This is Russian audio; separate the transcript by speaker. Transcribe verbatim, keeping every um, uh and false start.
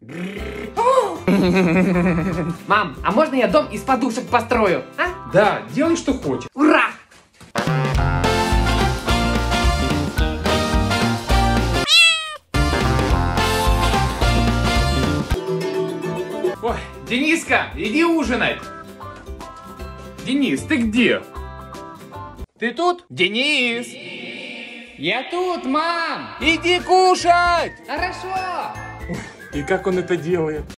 Speaker 1: Мам, а можно я дом из подушек построю? А?
Speaker 2: Да, делай, что хочешь.
Speaker 1: Ура!
Speaker 2: Ой, Дениска, иди ужинать. Денис, ты где? Ты тут? Денис!
Speaker 1: Я тут, мам!
Speaker 2: Иди кушать!
Speaker 1: Хорошо!
Speaker 2: И как он это делает?